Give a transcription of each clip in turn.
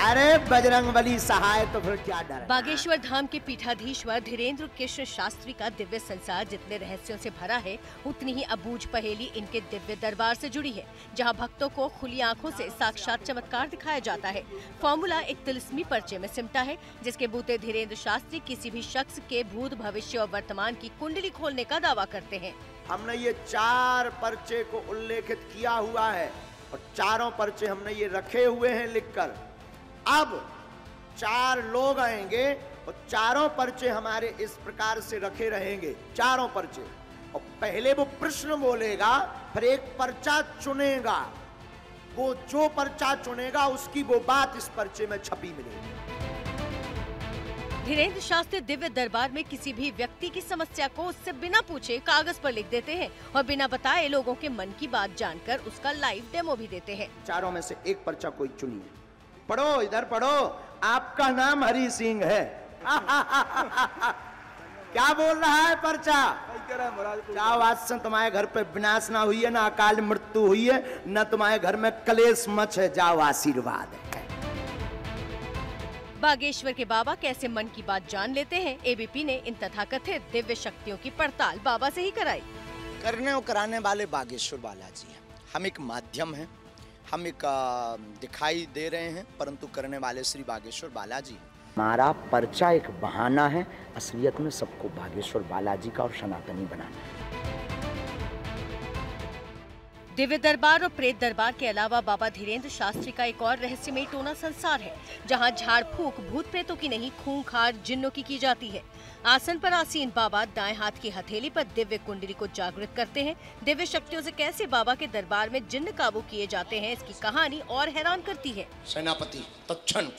अरे बजरंगबली सहाय तो फिर क्या डर है। बागेश्वर धाम के पीठाधीश्वर धीरेन्द्र कृष्ण शास्त्री का दिव्य संसार जितने रहस्यों से भरा है, उतनी ही अबूझ पहेली इनके दिव्य दरबार से जुड़ी है, जहां भक्तों को खुली आंखों से साक्षात चमत्कार दिखाया जाता है। फॉर्मूला एक तिलिस्मी पर्चे में सिमटा है, जिसके बूते धीरेन्द्र शास्त्री किसी भी शख्स के भूत, भविष्य और वर्तमान की कुंडली खोलने का दावा करते हैं। हमने ये 4 पर्चे को उल्लेखित किया हुआ है और चारों पर्चे हमने ये रखे हुए हैं लिखकर। अब 4 लोग आएंगे और चारों पर्चे हमारे इस प्रकार से रखे रहेंगे, चारों पर्चे। और पहले वो प्रश्न बोलेगा, फिर एक पर्चा चुनेगा, वो जो पर्चा चुनेगा उसकी वो बात इस पर्चे में छपी मिलेगी। धीरेन्द्र शास्त्री दिव्य दरबार में किसी भी व्यक्ति की समस्या को उससे बिना पूछे कागज पर लिख देते हैं और बिना बताए लोगों के मन की बात जानकर उसका लाइव डेमो भी देते हैं। चारों में से एक पर्चा कोई चुनिए। पढ़ो, इधर पढ़ो। आपका नाम हरि सिंह है। क्या बोल रहा है पर्चा? क्या आज से तुम्हारे घर पे विनाश ना हुई है, ना अकाल मृत्यु हुई है, न तुम्हारे घर में कलेश मच है, जाओ आशीर्वाद है। बागेश्वर के बाबा कैसे मन की बात जान लेते हैं, एबीपी ने इन तथाकथित दिव्य शक्तियों की पड़ताल बाबा से ही कराई। करने और कराने वाले बागेश्वर बालाजी हैं। हम एक माध्यम हैं, हम एक दिखाई दे रहे हैं, परंतु करने वाले श्री बागेश्वर बालाजी हैं। हमारा पर्चा एक बहाना है, असलियत में सबको बागेश्वर बालाजी का और सनातनी बनाना है। दिव्य दरबार और प्रेत दरबार के अलावा बाबा धीरेन्द्र शास्त्री का एक और रहस्यमयी टोना संसार है, जहां झाड़ फूक भूत प्रेतों की नहीं, खूंखार जिन्नों की जाती है। आसन पर आसीन बाबा दाएं हाथ की हथेली पर दिव्य कुंडली को जागृत करते हैं। दिव्य शक्तियों से कैसे बाबा के दरबार में जिन्न काबू किए जाते हैं, इसकी कहानी और हैरान करती है। सेनापति तत्क्षण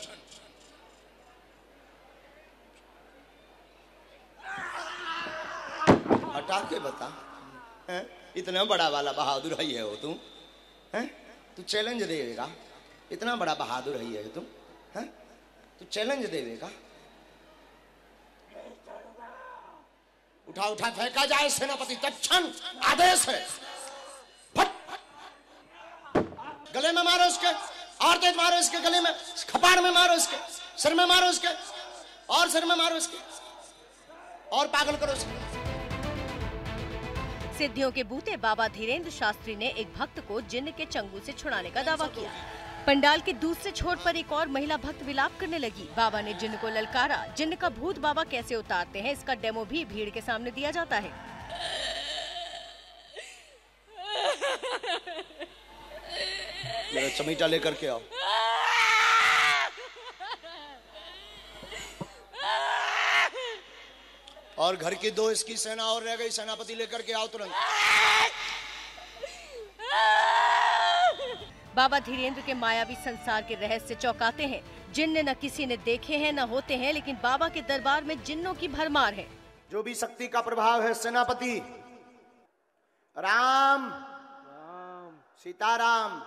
हटा के बता, इतना बड़ा वाला बहादुर है हो तुम, हैं? तू चैलेंज देगा? इतना बड़ा बहादुर है तुम, हैं? तू चैलेंज देगा? उठा उठा फेंका जाए सेनापति, तत्क्षण आदेश है। फट गले में मारो इसके, और तेज मारो इसके गले में, कपाड़ में मारो इसके, सिर में मारो इसके, और सिर में मारो इसके, और पागल करो इसके। सिद्धियों के बूते बाबा धीरेन्द्र शास्त्री ने एक भक्त को जिन्न के चंगुल से छुड़ाने का दावा किया। पंडाल के दूसरे छोर पर एक और महिला भक्त विलाप करने लगी। बाबा ने जिन्न को ललकारा। जिन्न का भूत बाबा कैसे उतारते हैं, इसका डेमो भी भीड़ के सामने दिया जाता है। मेरा चमीटा लेकर के आओ। और घर की 2 इसकी सेना और रह गई, सेनापति लेकर के आओ तुरंत। बाबा धीरेन्द्र के मायावी संसार के रहस्य चौंकाते हैं। जिन्न न किसी ने देखे हैं, न होते हैं, लेकिन बाबा के दरबार में जिन्नों की भरमार है। जो भी शक्ति का प्रभाव है, सेनापति राम सीताराम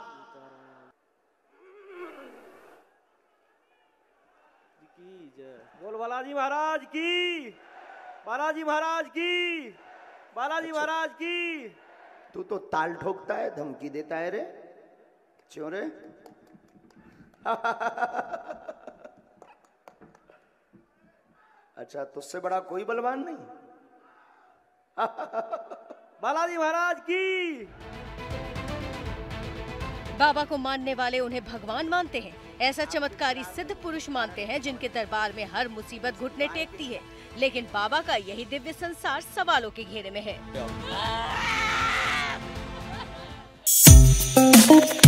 बोल बालाजी महाराज की, बालाजी महाराज की, बालाजी महाराज की। तू तो ताल ठोकता है, धमकी देता है रे, क्यों रे? अच्छा, तुझसे बड़ा कोई बलवान नहीं? बालाजी महाराज की। बाबा को मानने वाले उन्हें भगवान मानते हैं। ऐसा चमत्कारी सिद्ध पुरुष मानते हैं जिनके दरबार में हर मुसीबत घुटने टेकती है। लेकिन बाबा का यही दिव्य संसार सवालों के घेरे में है।